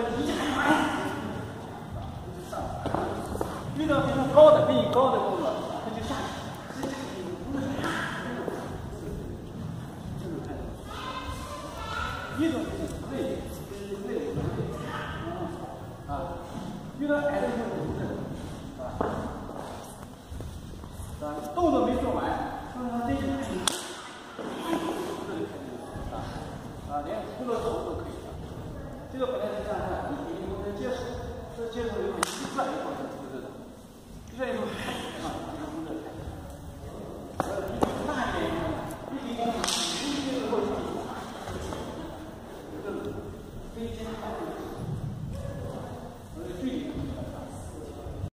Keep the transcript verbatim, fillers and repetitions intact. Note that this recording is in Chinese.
一下来，上，遇到比较高的、比你高的动作，他就下去，直接下去，不是这种态度。一种就是累，就是累，啊，遇到矮的时候不是，啊，啊，动作没做完，让他这一下去，啊，啊，连骷髅头都可以。这个本来是这样看，你你我接手，这接手有点奇怪的过程。